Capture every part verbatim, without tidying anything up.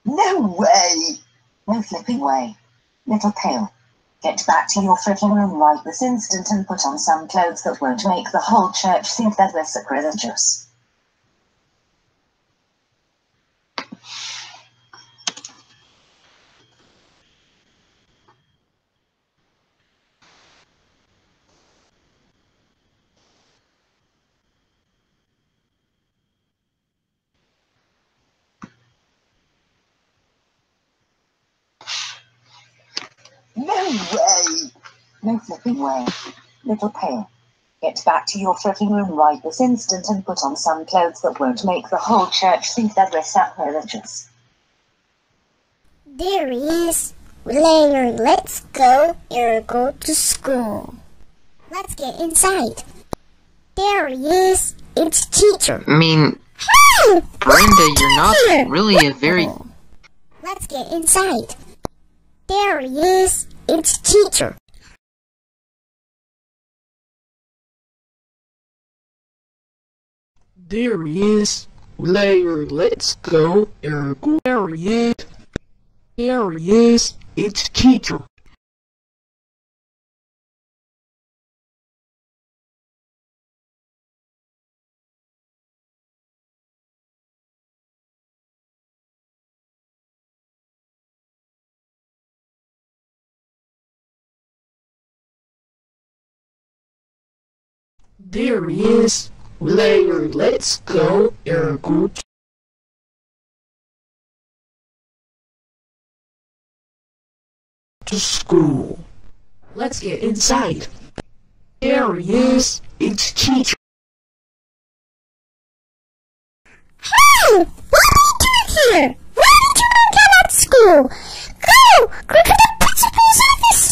No way! No flipping way. Little pale. Get back to your freaking room right this instant and put on some clothes that won't make the whole church think that we're sacrilegious. No way! No flipping way. Little pale. Get back to your freaking room right this instant and put on some clothes that won't make the whole church think that we're sacrilegious. There he is. Later, let's go or go to school. Let's get inside. There he is. It's teacher. I mean, Hey! Brenda, you're not really a very... Let's get inside. There he is. It's teacher. There he is. Later, let's go or go. There he is. There he is. It's teacher. There he is. Later, let's go or go to school. Let's get inside. There he is. It's teacher. Hey! What are you doing here? Why did you not get out of school? Go! Go to the principal's office!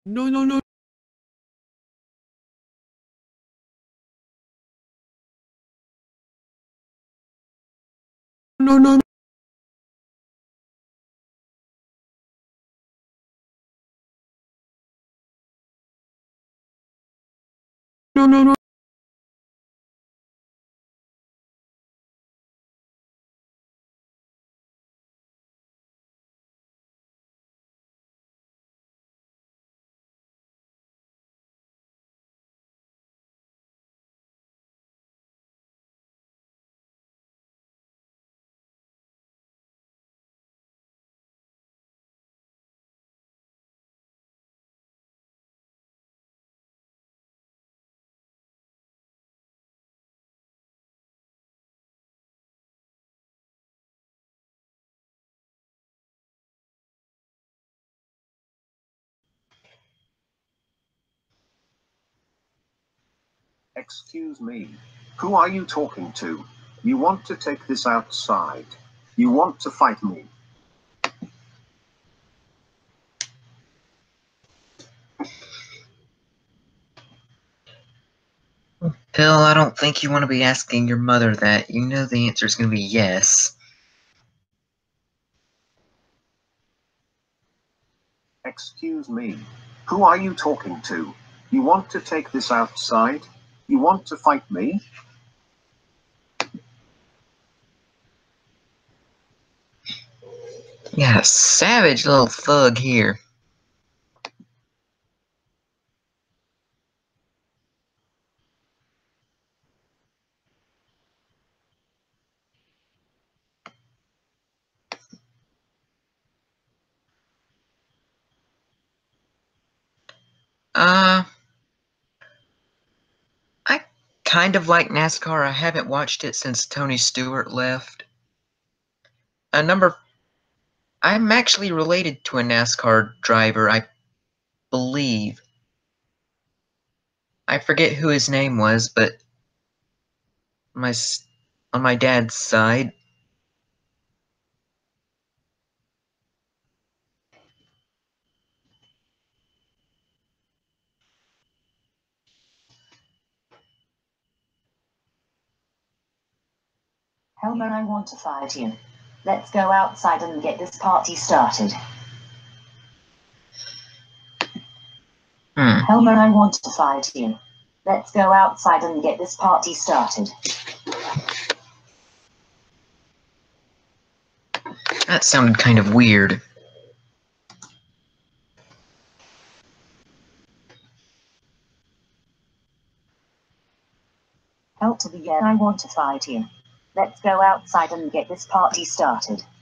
No, no, no. No, no, no. No, no, no. Excuse me. Who are you talking to? You want to take this outside. You want to fight me. Bill, I don't think you want to be asking your mother that. You know the answer is going to be yes. Excuse me. Who are you talking to? You want to take this outside? You want to fight me? Yeah, savage little thug here. Uh, I kind of like NASCAR. I haven't watched it since Tony Stewart left. A number... I'm actually related to a NASCAR driver, I believe. I forget who his name was, but my on my dad's side. Helmer, I want to fight you. Let's go outside and get this party started. Hmm. Helmer, I want to fight you. Let's go outside and get this party started. That sounded kind of weird. Help to the end, I want to fight you. Let's go outside and get this party started.